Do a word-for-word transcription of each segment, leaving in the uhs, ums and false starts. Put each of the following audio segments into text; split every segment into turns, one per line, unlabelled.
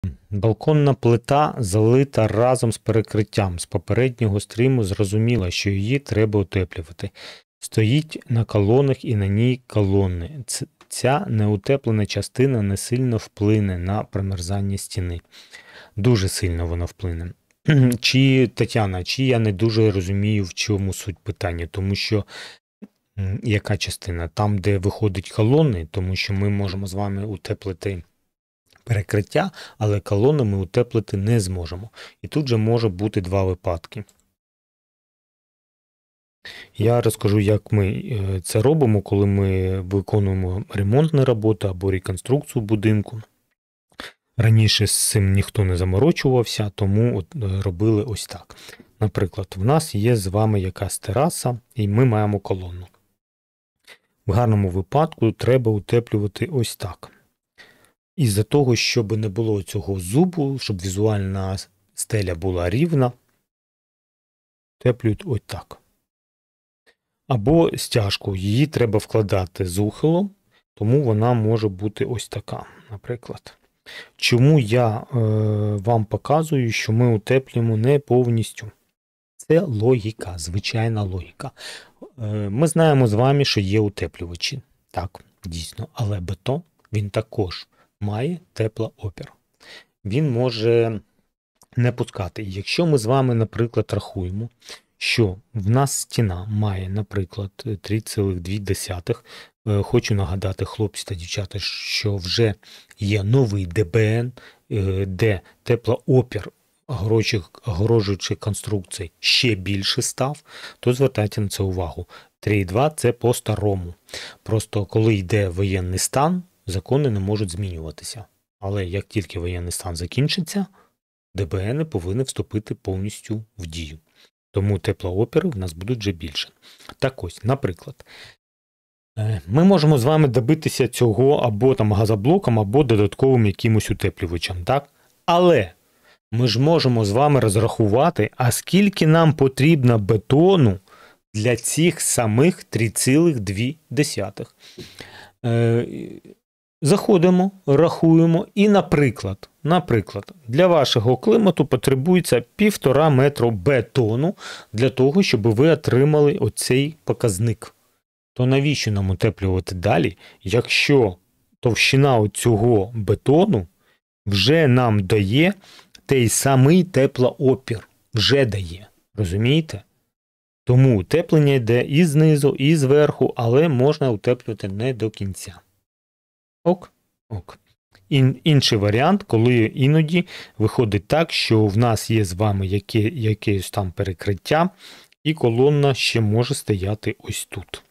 Балконна плита залита разом з перекриттям. З попереднього стріму зрозуміло, що її треба утеплювати. Стоїть на колонах і на ній колони. Ця неутеплена частина не сильно вплине на промерзання стіни. Дуже сильно вона вплине. Чи, Тетяна, чи я не дуже розумію, в чому суть питання, тому що яка частина? Там, де виходять колони, тому що ми можемо з вами утеплити перекриття, але колони ми утеплити не зможемо. І тут же може бути два випадки. Я розкажу, як ми це робимо, коли ми виконуємо ремонтні роботи або реконструкцію будинку. Раніше з цим ніхто не заморочувався, тому от робили ось так. Наприклад, в нас є з вами якась тераса, і ми маємо колону. В гарному випадку треба утеплювати ось так. Із-за того, щоб не було цього зубу, щоб візуальна стеля була рівна, утеплюють ось так. Або стяжку, її треба вкладати з ухилом, тому вона може бути ось така, наприклад. Чому я е, вам показую, що ми утеплюємо не повністю? Це логіка, звичайна логіка. Е, ми знаємо з вами, що є утеплювачі. Так, дійсно. Але бетон, він також має теплоопір. Він може не пускати. Якщо ми з вами, наприклад, рахуємо, що в нас стіна має, наприклад, три цілих дві десятих, хочу нагадати, хлопці та дівчата, що вже є новий де бе ен, де теплоопір огороджуючих конструкцій ще більше став, то звертайте на це увагу. три цілих два – це по-старому. Просто коли йде воєнний стан, закони не можуть змінюватися. Але як тільки воєнний стан закінчиться, де бе ени повинні вступити повністю в дію. Тому теплоопіри в нас будуть вже більше. Так ось, наприклад, ми можемо з вами добитися цього або там газоблоком, або додатковим якимось утеплювачем, так? Але ми ж можемо з вами розрахувати, а скільки нам потрібно бетону для цих самих три цілих дві десятих. Заходимо, рахуємо і, наприклад, наприклад, для вашого клімату потребується півтора метру бетону для того, щоб ви отримали оцей показник. То навіщо нам утеплювати далі, якщо товщина цього бетону вже нам дає той самий теплоопір, вже дає, розумієте? Тому утеплення йде і знизу, і зверху, але можна утеплювати не до кінця. Ок, ок. Ін, інший варіант, коли іноді виходить так, що в нас є з вами яке, якесь там перекриття, і колона ще може стояти ось тут.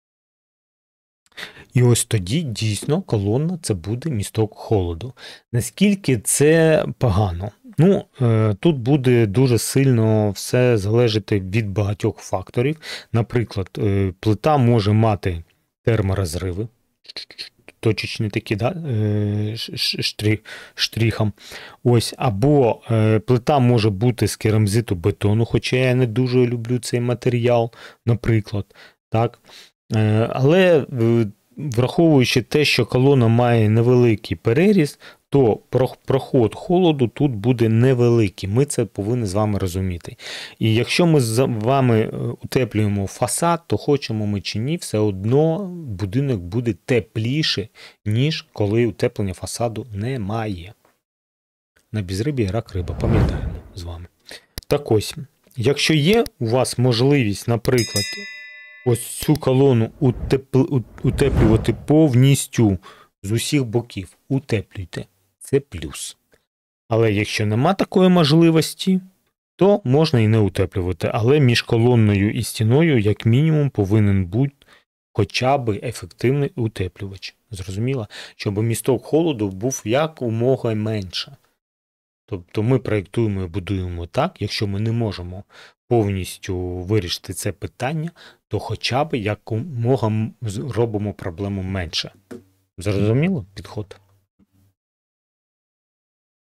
І ось тоді дійсно колона – це буде місток холоду. Наскільки це погано? Ну, е, тут буде дуже сильно все залежати від багатьох факторів. Наприклад, е, плита може мати терморозриви, точечні такі, да, штрих, штрихом. Ось, або е, плита може бути з керамзиту бетону, хоча я не дуже люблю цей матеріал, наприклад. Так. Е, але е, враховуючи те, що колона має невеликий переріз, то проход холоду тут буде невеликий. Ми це повинні з вами розуміти. І якщо ми з вами утеплюємо фасад, то хочемо ми чи ні, все одно будинок буде тепліше, ніж коли утеплення фасаду немає. На безриб'ї рак риба, пам'ятаємо з вами. Так ось, якщо є у вас можливість, наприклад, ось цю колону утеплювати повністю з усіх боків, утеплюйте. Це плюс. Але якщо нема такої можливості, то можна і не утеплювати. Але між колонною і стіною, як мінімум, повинен бути хоча б ефективний утеплювач. Зрозуміло? Щоб місток холоду був якомога менше. Тобто ми проєктуємо і будуємо так, якщо ми не можемо повністю вирішити це питання, то хоча б якомога робимо проблему менше. Зрозуміло? Підход.